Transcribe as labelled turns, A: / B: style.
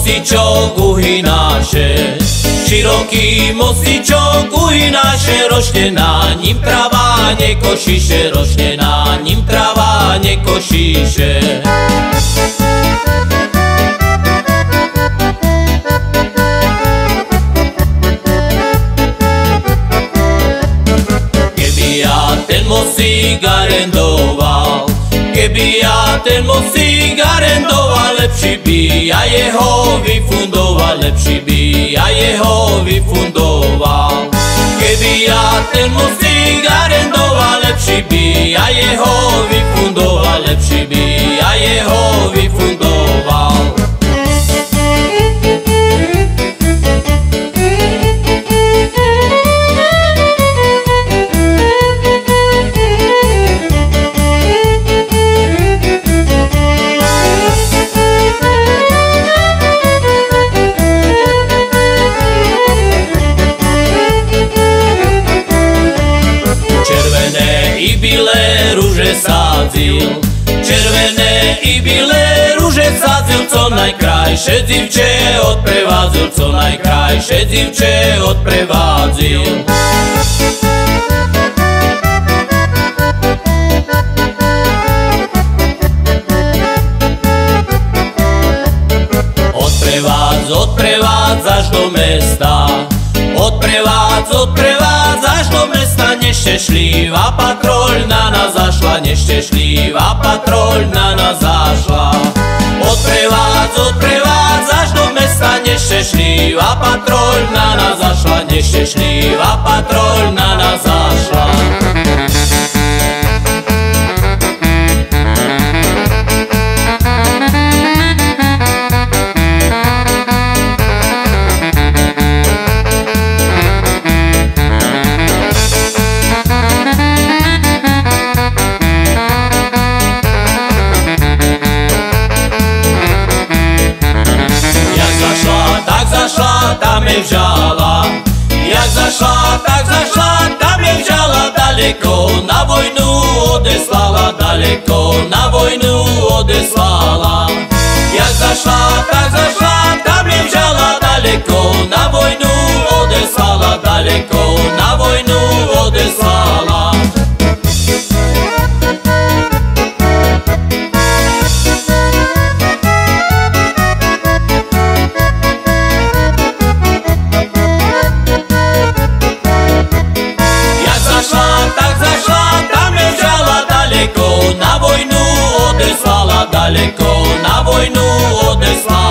A: mostíčok uhynáše, široký mostíčok uhynáše, ročne na ním tráva nekošíše, ročne na ním tráva nekošíše. Ten mostík arendoval, keby ja ten mostík arendoval, lepší by ja jeho vyfundoval, lepší by ja jeho vyfundoval. Keby ja ten mostík arendoval, lepší by ja jeho vyfundoval, lepší by ja jeho vyfundoval. I bílé rúže sádzil, červené i bílé rúže sádzil, co najkrajšie dzivče odprevádzil, co najkrajšie dzivče odprevádzil. Odprevádz až do mesta, odprevádz až do mesta, neštešlivá patroľ na nás zašla, neštešlivá patroľ na nás zašla. Odprevádz až do mesta, neštešlivá patroľ na nás zašla, neštešlivá patroľ na nás zašla. Tam je vzala, jak zašla, tak zašla, tam je vzala, daleko na vojnu odeslala, daleko na vojnu odeslala. Jak zašla, tak zašla, tam je vzala, daleko na vojnu odeslala, daleko na vojnu odeslala. Na vojnu odeslala, daleko na vojnu odeslala.